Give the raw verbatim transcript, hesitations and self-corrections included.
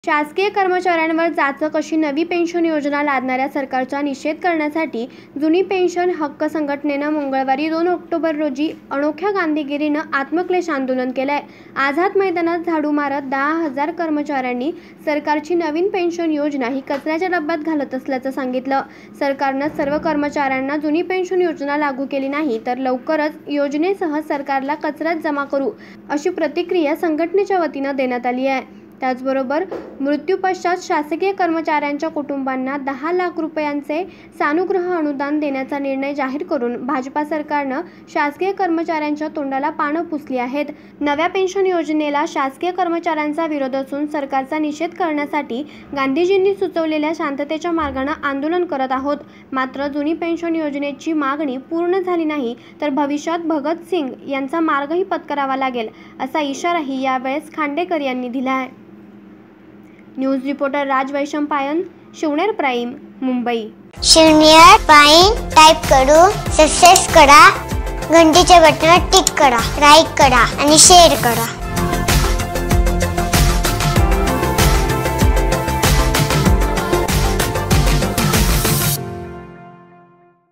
शासकीय कर्मचाऱ्यांवर जाचक अशी नवी पेन्शन योजना लादणाऱ्या सरकारचा निषेध करण्यासाठी जुनी पेन्शन हक्क संघटनेनं मंगळवारी दोन ऑक्टोबर रोजी अनोख्या गांधीगिरीनं आत्मक्लेश आंदोलन केलंय। आझाद मैदानात झाडू मारत दहा हजार कर्मचाऱ्यांनी सरकारची नवीन पेन्शन योजना ही कचऱ्याच्या डब्यात घालत असल्याचं सांगितलं। सरकारनं सर्व कर्मचाऱ्यांना जुनी पेन्शन योजना लागू केली नाही तर लवकरच योजनेसह सरकारला कचऱ्यात जमा करू अशी प्रतिक्रिया संघटनेच्या वतीनं देण्यात आली आहे। त्याचबरोबर मृत्यूपश्चात शासकीय कर्मचाऱ्यांच्या कुटुंबांना दहा लाख रुपयांचे सानुग्रह अनुदान देण्याचा निर्णय जाहीर करून भाजपा सरकारनं शासकीय कर्मचाऱ्यांच्या तोंडाला पानं पुसली आहेत। नव्या पेन्शन योजनेला शासकीय कर्मचाऱ्यांचा विरोध असून सरकारचा निषेध करण्यासाठी गांधीजींनी सुचवलेल्या शांततेच्या मार्गाने आंदोलन करत आहोत। मात्र जुनी पेन्शन योजनेची मागणी पूर्ण झाली नाही तर भविष्यात भगत सिंग यांचा मार्गही पत्करावा लागेल असा इशाराही यावेळेस खांडेकर यांनी दिला आहे। News reporter Raj Vaishampayan, Shivner Prime, Mumbai. Shivner Prime type करू सबस्क्राइब करा, घंटीच्या बटनावर टिक करा, लाईक करा आणि शेअर करा।